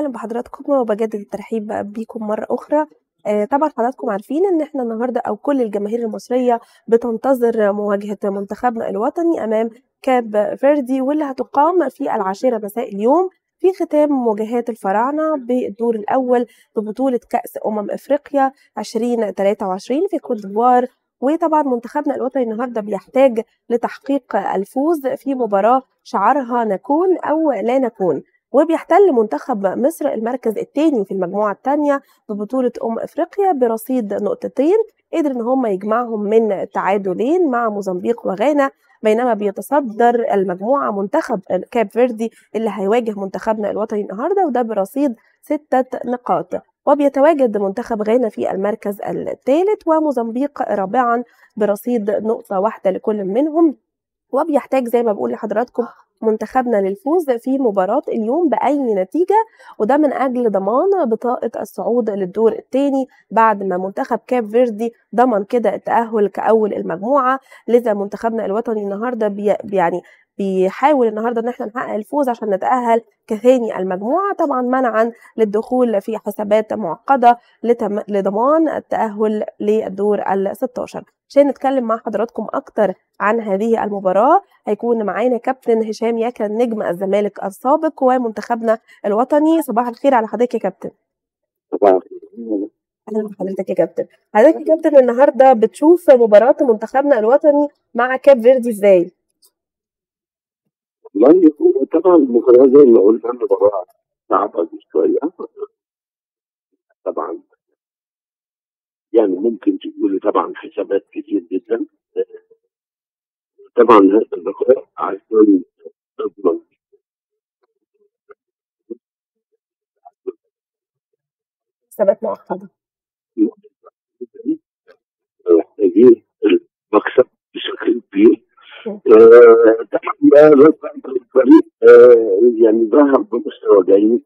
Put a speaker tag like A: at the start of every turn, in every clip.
A: أهلا بحضراتكم وبجدد الترحيب بيكم مرة أخرى. طبعا حضراتكم عارفين إن احنا النهاردة أو كل الجماهير المصرية بتنتظر مواجهة منتخبنا الوطني أمام كاب فيردي، واللي هتقام في 10 مساء اليوم في ختام مواجهات الفراعنة بالدور الأول ببطولة كأس أفريقيا 2023 في كوت ديفوار. وطبعا منتخبنا الوطني النهارده بيحتاج لتحقيق الفوز في مباراة شعارها نكون أو لا نكون، وبيحتل منتخب مصر المركز الثاني في المجموعة الثانية ببطولة أفريقيا برصيد نقطتين قدر إن هم يجمعهم من تعادلين مع موزمبيق وغانا، بينما بيتصدر المجموعة منتخب كاب فيردي اللي هيواجه منتخبنا الوطني النهارده وده برصيد 6 نقاط. وبيتواجد منتخب غانا في المركز الثالث وموزمبيق رابعا برصيد نقطة واحدة لكل منهم. وبيحتاج زي ما بقول لحضراتكم منتخبنا للفوز في مباراة اليوم بأي نتيجة، وده من أجل ضمان بطاقة الصعود للدور الثاني بعد ما منتخب كاب فيردي ضمن كده التأهل كأول المجموعة. لذا منتخبنا الوطني النهاردة بيحاول النهارده ان احنا نحقق الفوز عشان نتأهل كثاني المجموعة، طبعا منعا للدخول في حسابات معقدة لضمان التأهل للدور ال16. عشان نتكلم مع حضراتكم أكتر عن هذه المباراة هيكون معانا كابتن هشام ياكا نجم الزمالك السابق ومنتخبنا الوطني. صباح الخير على حضرتك يا كابتن.
B: صباح الخير.
A: اهلا بحضرتك يا كابتن. حضرتك يا كابتن النهارده بتشوف مباراة منتخبنا الوطني مع كاب فيردي ازاي؟
B: والله هو طبعا المباراة زي ما قلنا مباراة صعبة شوية. طبعا يعني ممكن تقولي طبعا حسابات كتير جدا. طبعا هذا اللقاء عشان تضمن
A: حسابات معقدة.
B: محتاجين المكسب بشكل كبير. طبعا الفريق يعني ظهر بمستوى جيد.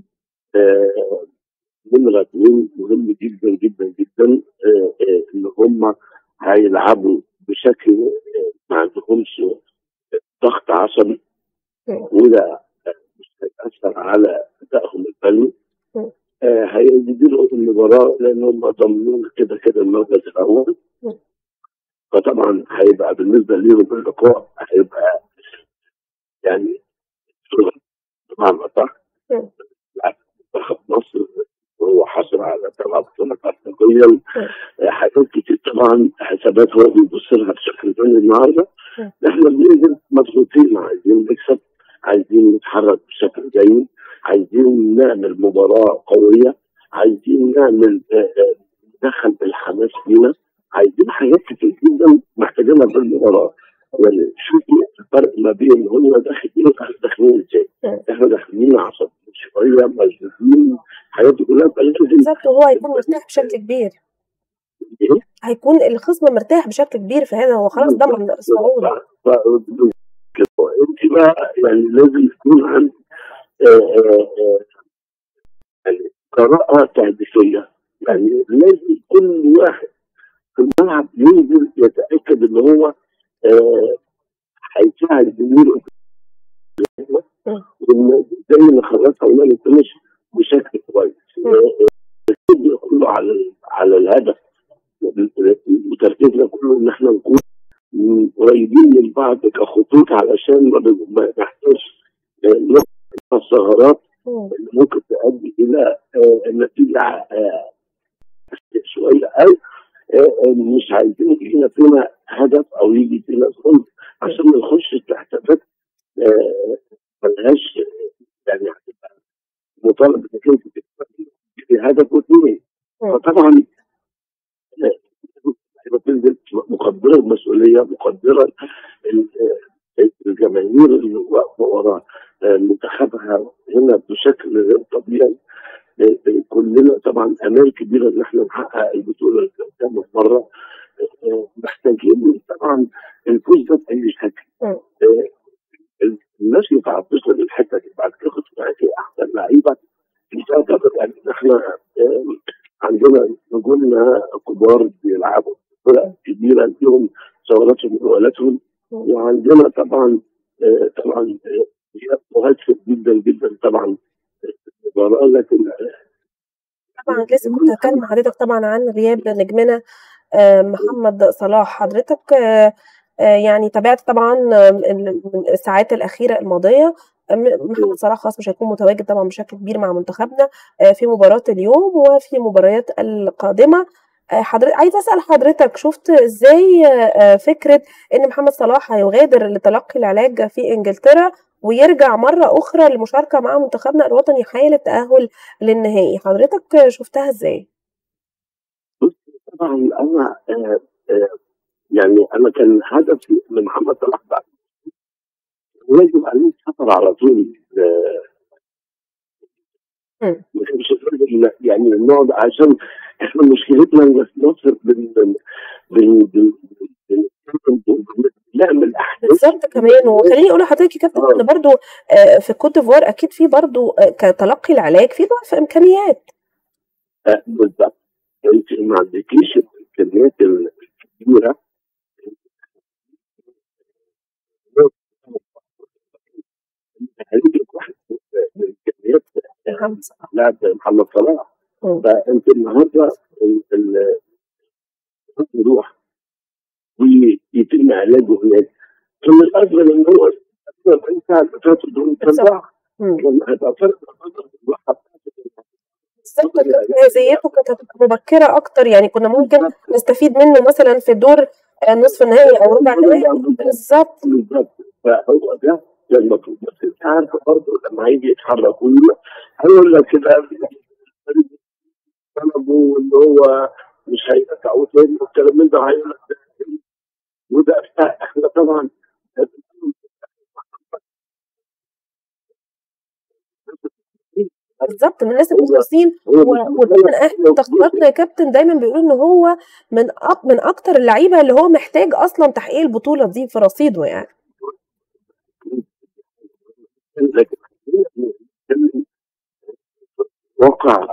B: نمرة 2 مهم جدا جدا جدا ان هم هيلعبوا بشكل ما عندهمش ضغط عصبي، وده مش هيأثر على أدائهم الفني. هيديروا المباراة لأن هم ضامنين كده كده المركز الأول، فطبعا هيبقى بالنسبة ليهم اللقاء هيبقى يعني شغل طبعا صح. منتخب مصر وهو حصل على 3 بطولات أفريقية، حاجات كتير طبعا حسابات هو بيبص لها بشكل ثاني النهارده. احنا بننزل مضغوطين، عايزين نكسب، عايزين نتحرك بشكل جيد، عايزين نعمل مباراة قوية، عايزين نعمل ندخل الحماس فينا، عايزين حاجات كتير جدا محتاجينها في المباراة. يعني شوفي الفرق ما بين هو داخلين داخلين ازاي. احنا داخلين عصبيين شوية، مشدودين، حاجات دي كلها
A: بالظبط. وهو هيكون مرتاح بشكل كبير. هيكون الخصم مرتاح بشكل كبير، فهنا هو خلاص ضمن الصعود.
B: انت بقى يعني لازم يكون عندك يعني قراءة تهديفية. يعني لازم كل واحد في الملعب ينزل يتأكد ان هو هيساعد زميله زي ما خلصها ونعمل فينش بشكل كويس. كله على الهدف، وتركيزنا كله ان احنا نكون قريبين من بعض كخطوط علشان ما نحتاجش الثغرات اللي ممكن تؤدي الى نتيجه شويه، او مش عايزين يجينا فينا هدف او يجي فينا ظلم عشان ما نخش في حسابات ملهاش يعني مطالب انك انت تكسب هدف واثنين. فطبعا بتنزل مقدره المسؤوليه، مقدره الجماهير اللي واقفه ورا منتخبها هنا بشكل غير طبيعي. كلنا طبعا امال كبيره ان احنا نحقق البطوله كم مره. محتاجين طبعا الفوز ده باي شكل. الناس متعطشه للحته دي. بعد كده خد معاكي احسن لعيبه بتعتقد ان احنا عندنا نجومنا كبار بيلعبوا فرق كبيره فيهم ثوراتهم وولاتهم، وعندنا طبعا مؤثر جدا جدا طبعا المباراه، لكن
A: طبعا لسه كنت هتكلم مع حضرتك طبعا عن غياب نجمنا محمد صلاح. حضرتك يعني تابعت طبعا من الساعات الأخيرة الماضية محمد صلاح خلاص مش هيكون متواجد طبعا بشكل كبير مع منتخبنا في مباراة اليوم وفي مباريات القادمة. عايزة أسأل حضرتك شفت ازاي فكرة ان محمد صلاح هيغادر لتلقي العلاج في انجلترا ويرجع مرة أخرى للمشاركة مع منتخبنا الوطني حال التأهل للنهائي؟ حضرتك شفتها ازاي؟
B: طبعا انا يعني انا كان هدفي من محمد صلاح بعد يجب عليه السفر على طول. ما كانش يعني نقعد، عشان احنا مشكلتنا ان في مصر بنعمل احداث
A: بالظبط. كمان وخليني اقول لحضرتك يا كابتن ان برضو في كوت ديفوار اكيد في برضو كتلقي العلاج في ضعف امكانيات.
B: بالظبط. انت ما عندكيش الامكانيات الكبيره. هيجي واحد من الامكانيات لاعب محمد صلاح. فانت النهارده يروح ويتم علاجه هناك، كان الافضل ان هو 40 ساعه اللي فاتوا دول كان ضاع، كان هيبقى فرق
A: بالظبط. جاهزيته كانت هتبقى مبكره اكتر، يعني كنا ممكن نستفيد منه مثلا في دور نصف النهائي او ربع النهائي. بالظبط
B: بالظبط. فهو ده المفروض. بس انت عارف برضه لما هيجي يتحرك هيقول لك كده طلبوا ان هو مش هيرجعوا تاني والكلام من ده، هيقول لك وده احنا طبعا
A: بالظبط من الناس المخلصين. ودايما احنا تقييماتنا يا كابتن دايما بيقولوا ان هو من اكتر اللعيبه اللي هو محتاج اصلا تحقيق البطوله دي في رصيده يعني.
B: واقع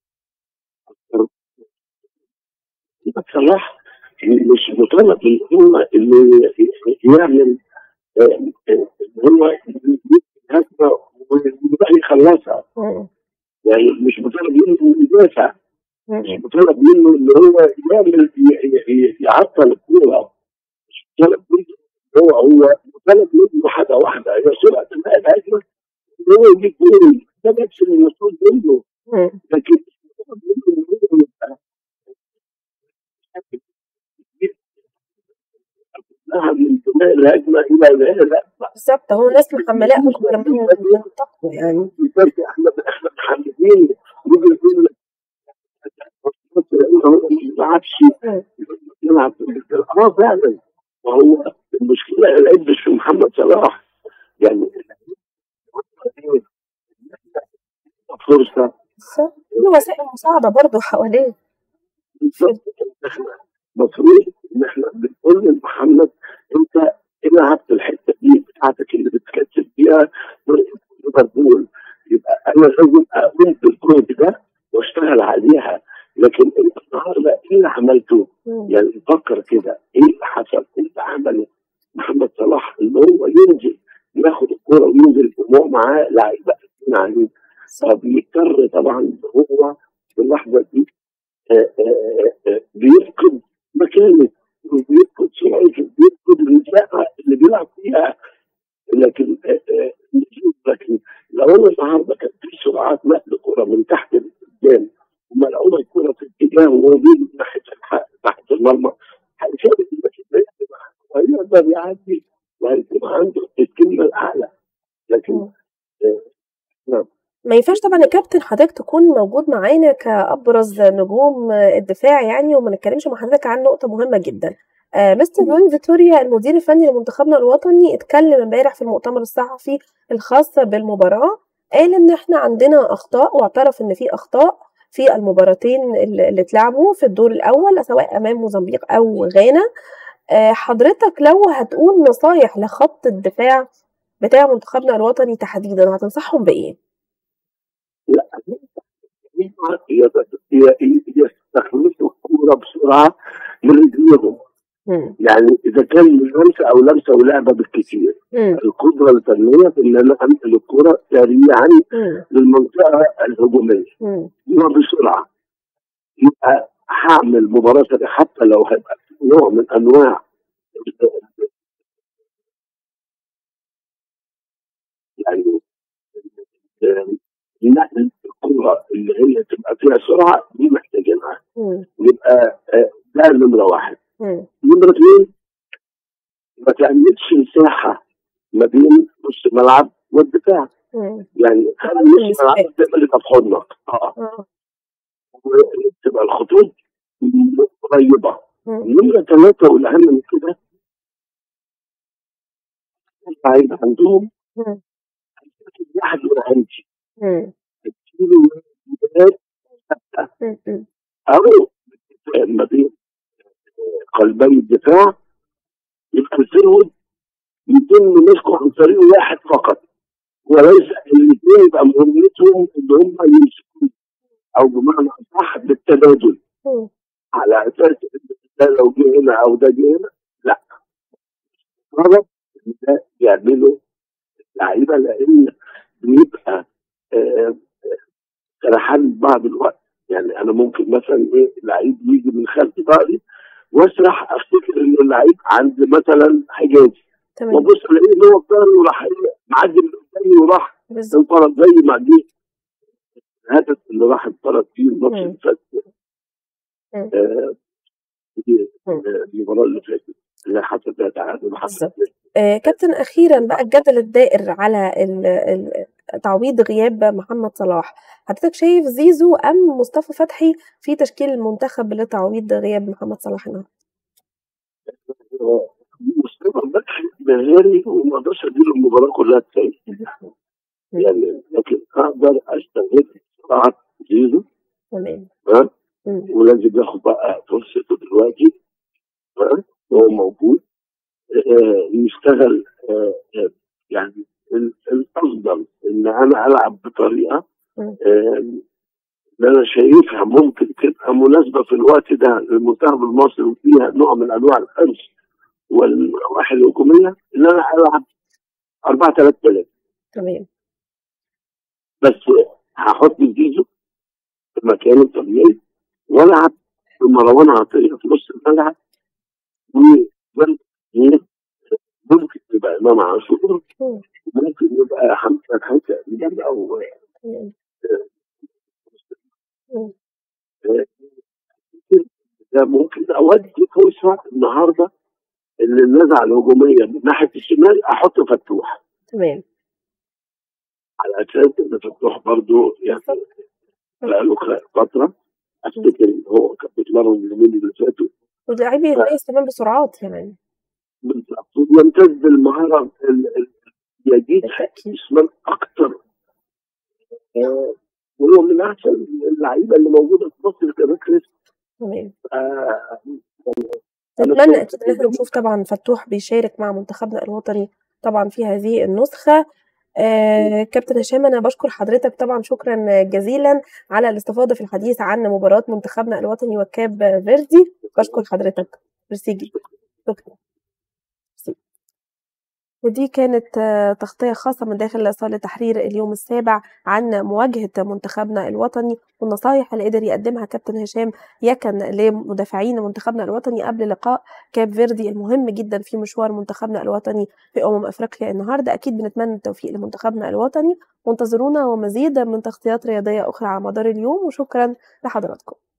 B: صلاح مش مطالب ان هو اللي يعمل هو هجمه ويبقى يخلصها، يعني مش مطالب منه يدافع، مش مطالب منه ان هو يعمل يعطل الكوره، مش مطالب منه هو مطالب منه حاجه واحده هي سرعه الهجمه ان هو يجيب جول، ده نفس اللي المفروض منه. لكن من بناء الهجمه الى لا
A: بالظبط. هو ناس محملاه اكبر من طاقته يعني.
B: احنا محملين يجي يقول لك هو ما بيلعبش يلعب فعلا. وهو المشكله العيب مش في محمد صلاح، يعني فرصه
A: في وسائل مساعده برضه حواليه.
B: المفروض ان احنا بنقول لمحمد انت العب في الحته دي بتاعتك اللي بتكسب فيها ليفربول، يبقى انا لازم اقوم بالجهد ده واشتغل عليها. لكن انت النهارده ايه اللي عملته؟ يعني فكر كده ايه اللي حصل؟ انت عمله محمد صلاح ان هو ينزل ياخد الكوره وينزل وهو معاه لعيبه عليه، فبيضطر طبعا هو في اللحظه دي بيفقد مكانه وبيفقد سرعته وبيفقد المساحه اللي بيلعب فيها. لكن لو انا النهارده كان في سرعات نقل كره من تحت لقدام وملعوبه الكره في اتجاه وهو بيجي ناحيه تحت المرمى، هيثبت المسافه وهيقدر يعدي وهيكون عنده الكلمه الاعلى. لكن
A: ما ينفعش طبعا يا كابتن حضرتك تكون موجود معانا كأبرز نجوم الدفاع يعني وما نتكلمش مع حضرتك عن نقطة مهمة جدا. مستر لوين فيتوريا المدير الفني لمنتخبنا الوطني اتكلم امبارح في المؤتمر الصحفي الخاص بالمباراة، قال ان احنا عندنا اخطاء واعترف ان في اخطاء في المباراتين اللي اتلعبوا في الدور الاول سواء امام موزمبيق او غانا. حضرتك لو هتقول نصايح لخط الدفاع بتاع منتخبنا الوطني تحديدا هتنصحهم بايه؟
B: لا يستخلصوا الكوره بسرعه من رجليهم، يعني اذا كان لمسه او لمسه ولعبه بالكثير، القدره الفنيه في ان انا انقل الكره سريعا للمنطقه الهجوميه وبسرعه، يبقى هعمل مباراه سريعه حتى لو هيبقى نوع من انواع يعني نقل الكره اللي هي تبقى فيها سرعه دي محتاجينها، يبقى ده نمره واحد. نمره اثنين، ما تعملش مساحه ما بين نص الملعب والدفاع، يعني خلي نص الملعب تبقى اللي في حضنك وتبقى الخطوط قريبه. نمره ثلاثه والاهم من كده، هيبقى عندهم واحد وعندي او ما بين قلبي الدفاع، يبقى الفرود يتم مسكه عن طريق واحد فقط، وليس الاثنين يبقى مهمتهم ان هم يمسكوا، او بمعنى اصح بالتبادل، على اساس ده لو جه هنا او ده جه هنا، لا، غلط ده يعمله لعيبه، لان بيبقى سرحان بعض الوقت. يعني انا ممكن مثلا لعيب يجي من خلف ظهري واسرح افتكر ان اللعيب عند مثلا حجازي، وابص الاقيه ان هو في ظهري وراح معدي من قدامي وراح انطرد زي ما جه الهدف اللي راح انطرد فيه الماتش اللي فات، المباراه اللي فاتت اللي حصل فيها تعادل.
A: كابتن اخيرا بقى الجدل الدائر على تعويض غياب محمد صلاح، حضرتك شايف زيزو ام مصطفى فتحي في تشكيل المنتخب لتعويض غياب محمد صلاح النهارده؟
B: مصطفى فتحي مهاري وما اقدرش اديله المباراه كلها تاني يعني، لكن اقدر استغل سرعه زيزو.
A: تمام.
B: ولازم ياخد بقى فرصته دلوقتي وهو موجود، يشتغل. يعني الافضل ان انا العب بطريقه اللي انا شايفها ممكن تبقى مناسبه في الوقت ده للمنتخب المصري وفيها نوع من انواع الحرص والنواحي الهجوميه، ان انا العب 4-3-3.
A: تمام.
B: بس هحط زيزو في مكانه الطبيعي والعب بمروان عطيه في نص الملعب، ممكن يبقى امام عاشور، ممكن يبقى حمزه تقريبا او ده ممكن اودي فرصه النهارده اللي النزعه الهجوميه من ناحيه الشمال احط فتوح.
A: تمام.
B: على اساس ان فتوح برضه يعني بقاله فتره، افتكر ان هو كان بيتمرن اليومين اللي فاتوا،
A: واللاعب يتميز كمان بسرعات يعني
B: بالظبط، ويمتاز بالمهاره يزيد جسما اكتر، وهو من احسن اللعيبه اللي موجوده في مصر كباك.
A: تمام. نتمنى اكيد ان احنا نشوف طبعا فتوح بيشارك مع منتخبنا الوطني طبعا في هذه النسخه. كابتن هشام، انا بشكر حضرتك طبعا شكرا جزيلا على الاستفاضه في الحديث عن مباراه منتخبنا الوطني وكاب فيردي. بشكر حضرتك. ميرسي. شكرا. ودي كانت تغطية خاصة من داخل صالة تحرير اليوم السابع عن مواجهة منتخبنا الوطني والنصايح اللي قدر يقدمها كابتن هشام يكن لمدافعين منتخبنا الوطني قبل لقاء كاب فيردي المهم جدا في مشوار منتخبنا الوطني في أفريقيا النهاردة. أكيد بنتمنى التوفيق لمنتخبنا الوطني وانتظرونا ومزيد من تغطيات رياضية أخرى على مدار اليوم، وشكرا لحضراتكم.